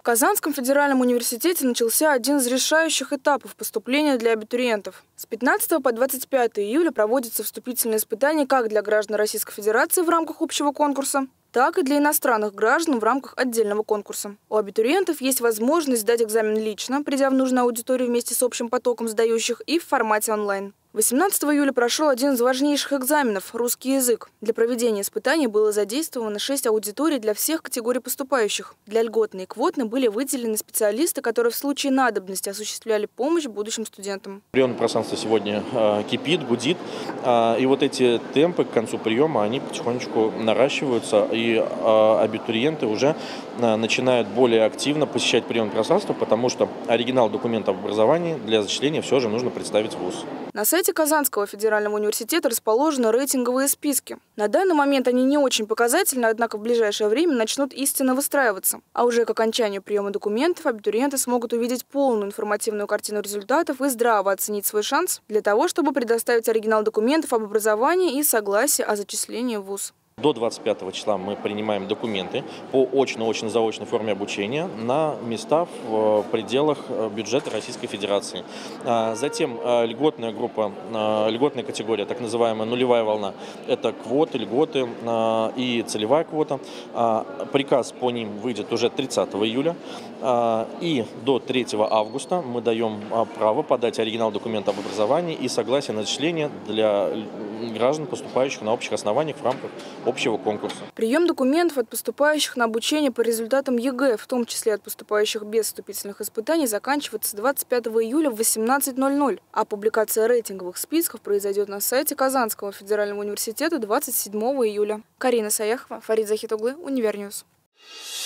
Казанском федеральном университете начался один из решающих этапов поступления для абитуриентов. С 15 по 25 июля проводятся вступительные испытания как для граждан Российской Федерации в рамках общего конкурса, так и для иностранных граждан в рамках отдельного конкурса. У абитуриентов есть возможность сдать экзамен лично, придя в нужную аудиторию вместе с общим потоком сдающих, и в формате онлайн. 18 июля прошел один из важнейших экзаменов – русский язык. Для проведения испытаний было задействовано 6 аудиторий для всех категорий поступающих. Для льготной и квотной были выделены специалисты, которые в случае надобности осуществляли помощь будущим студентам. Приемное пространство сегодня кипит, гудит. И вот эти темпы к концу приема, они потихонечку наращиваются. И абитуриенты уже начинают более активно посещать приемное пространство, потому что оригинал документа об образовании для зачисления все же нужно представить в ВУЗ. На сайте Казанского федерального университета расположены рейтинговые списки. На данный момент они не очень показательны, однако в ближайшее время начнут истинно выстраиваться. А уже к окончанию приема документов абитуриенты смогут увидеть полную информативную картину результатов и здраво оценить свой шанс для того, чтобы предоставить оригинал документов об образовании и согласие о зачислении в ВУЗ. До 25 числа мы принимаем документы по очно-заочной форме обучения на места в пределах бюджета Российской Федерации. Затем льготная группа, льготная категория, так называемая нулевая волна, это квоты, льготы и целевая квота. Приказ по ним выйдет уже 30 июля. И до 3 августа мы даем право подать оригинал документа об образовании и согласие на зачисление для граждан, поступающих на общих основаниях в рамках общего конкурса. Прием документов от поступающих на обучение по результатам ЕГЭ, в том числе от поступающих без вступительных испытаний, заканчивается 25 июля в 18:00. А публикация рейтинговых списков произойдет на сайте Казанского федерального университета 27 июля. Карина Саяхова, Фарид Захитоглы, Универньюз.